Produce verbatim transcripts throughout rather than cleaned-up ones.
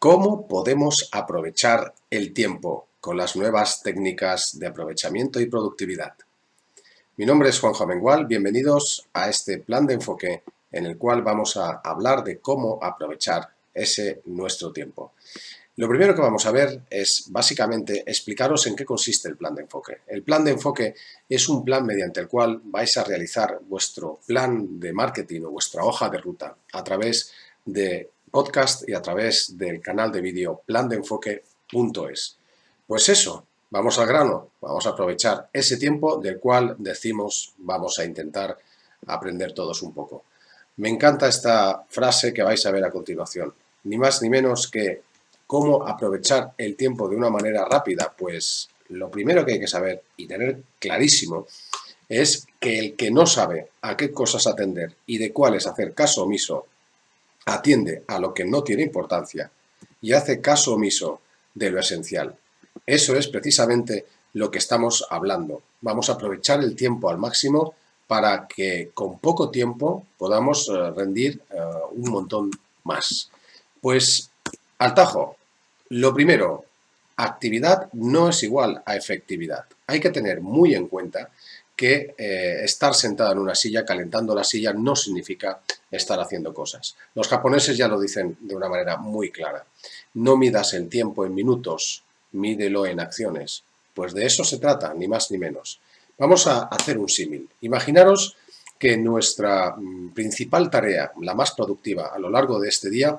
¿Cómo podemos aprovechar el tiempo con las nuevas técnicas de aprovechamiento y productividad? Mi nombre es Juanjo Amengual, bienvenidos a este plan de enfoque en el cual vamos a hablar de cómo aprovechar ese nuestro tiempo. Lo primero que vamos a ver es básicamente explicaros en qué consiste el plan de enfoque. El plan de enfoque es un plan mediante el cual vais a realizar vuestro plan de marketing o vuestra hoja de ruta a través de podcast y a través del canal de vídeo plan de enfoque punto es. Pues eso, vamos al grano, vamos a aprovechar ese tiempo del cual decimos vamos a intentar aprender todos un poco. Me encanta esta frase que vais a ver a continuación, ni más ni menos que ¿cómo aprovechar el tiempo de una manera rápida? Pues lo primero que hay que saber y tener clarísimo es que el que no sabe a qué cosas atender y de cuáles hacer caso omiso, atiende a lo que no tiene importancia y hace caso omiso de lo esencial. Eso es precisamente lo que estamos hablando. Vamos a aprovechar el tiempo al máximo para que con poco tiempo podamos uh, rendir uh, un montón más. Pues al tajo, lo primero, actividad no es igual a efectividad. Hay que tener muy en cuenta que eh, estar sentado en una silla, calentando la silla, no significa estar haciendo cosas. Los japoneses ya lo dicen de una manera muy clara. No midas el tiempo en minutos, mídelo en acciones. Pues de eso se trata, ni más ni menos. Vamos a hacer un símil. Imaginaros que nuestra principal tarea, la más productiva a lo largo de este día,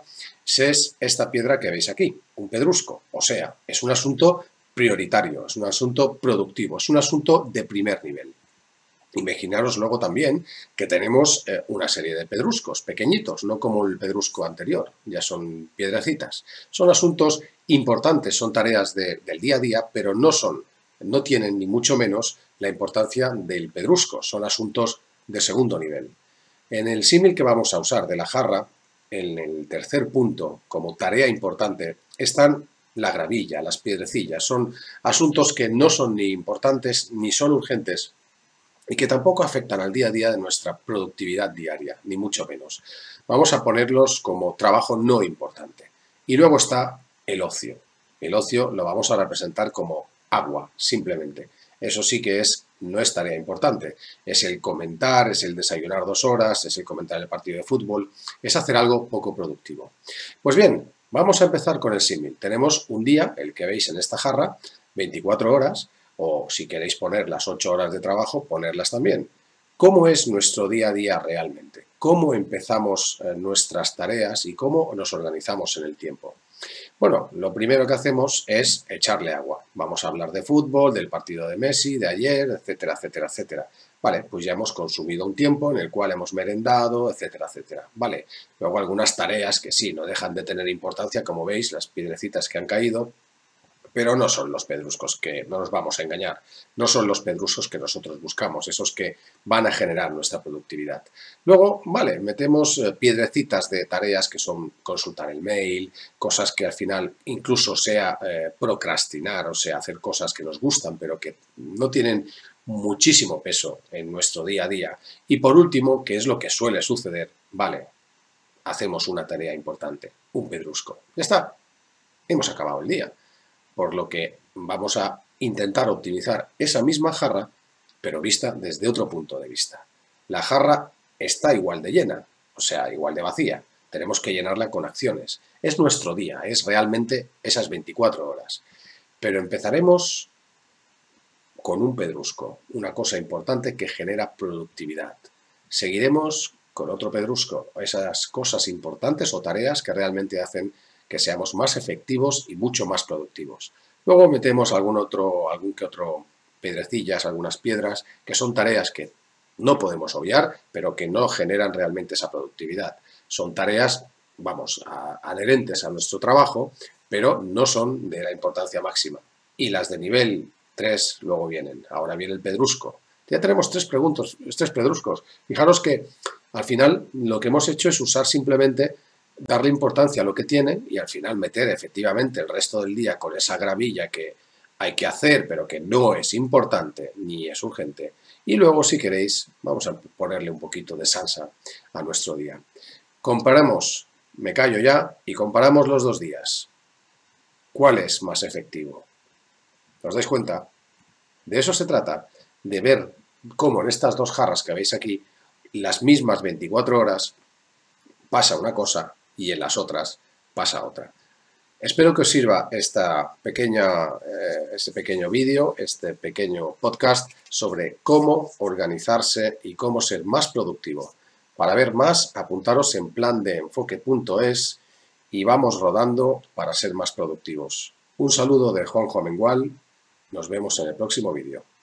es esta piedra que veis aquí, un pedrusco. O sea, es un asunto prioritario, es un asunto productivo, es un asunto de primer nivel. Imaginaros luego también que tenemos eh, una serie de pedruscos pequeñitos, no como el pedrusco anterior, ya son piedrecitas. Son asuntos importantes, son tareas de, del día a día, pero no son, no tienen ni mucho menos la importancia del pedrusco, son asuntos de segundo nivel. En el símil que vamos a usar de la jarra, en el tercer punto, como tarea importante, están la gravilla, las piedrecillas. Son asuntos que no son ni importantes ni son urgentes y que tampoco afectan al día a día de nuestra productividad diaria, ni mucho menos. Vamos a ponerlos como trabajo no importante. Y luego está el ocio. El ocio lo vamos a representar como agua, simplemente. Eso sí que es, no es tarea importante. Es el comentar, es el desayunar dos horas, es el comentar el partido de fútbol, es hacer algo poco productivo. Pues bien, vamos a empezar con el símil. Tenemos un día, el que veis en esta jarra, veinticuatro horas, o si queréis poner las ocho horas de trabajo, ponerlas también. ¿Cómo es nuestro día a día realmente? ¿Cómo empezamos eh, nuestras tareas y cómo nos organizamos en el tiempo? Bueno, lo primero que hacemos es echarle agua. Vamos a hablar de fútbol, del partido de Messi, de ayer, etcétera, etcétera, etcétera. Vale, pues ya hemos consumido un tiempo en el cual hemos merendado, etcétera, etcétera. Vale, luego algunas tareas que sí, no dejan de tener importancia, como veis, las piedrecitas que han caído, pero no son los pedruscos que, no nos vamos a engañar, no son los pedruscos que nosotros buscamos, esos que van a generar nuestra productividad. Luego, vale, metemos piedrecitas de tareas que son consultar el mail, cosas que al final incluso sea eh, procrastinar, o sea, hacer cosas que nos gustan, pero que no tienen muchísimo peso en nuestro día a día. Y por último, que es lo que suele suceder, vale, hacemos una tarea importante, un pedrusco. Ya está, hemos acabado el día. Por lo que vamos a intentar optimizar esa misma jarra, pero vista desde otro punto de vista. La jarra está igual de llena, o sea, igual de vacía. Tenemos que llenarla con acciones. Es nuestro día, es realmente esas veinticuatro horas. Pero empezaremos con un pedrusco, una cosa importante que genera productividad. Seguiremos con otro pedrusco, esas cosas importantes o tareas que realmente hacen que seamos más efectivos y mucho más productivos. Luego metemos algún otro, algún que otro piedrecillas, algunas piedras, que son tareas que no podemos obviar, pero que no generan realmente esa productividad. Son tareas, vamos, a, adherentes a nuestro trabajo, pero no son de la importancia máxima. Y las de nivel tres luego vienen. Ahora viene el pedrusco. Ya tenemos tres, preguntos, tres pedruscos. Fijaros que al final lo que hemos hecho es usar simplemente darle importancia a lo que tiene y al final meter efectivamente el resto del día con esa gravilla que hay que hacer pero que no es importante ni es urgente. Y luego, si queréis, vamos a ponerle un poquito de salsa a nuestro día. Comparamos, me callo ya, y comparamos los dos días. ¿Cuál es más efectivo? ¿Os dais cuenta? De eso se trata, de ver cómo en estas dos jarras que veis aquí, las mismas veinticuatro horas, pasa una cosa y en las otras pasa otra. Espero que os sirva esta pequeña, eh, este pequeño vídeo, este pequeño podcast sobre cómo organizarse y cómo ser más productivo. Para ver más, apuntaros en plan de enfoque punto es y vamos rodando para ser más productivos. Un saludo de Juanjo Amengual. Nos vemos en el próximo vídeo.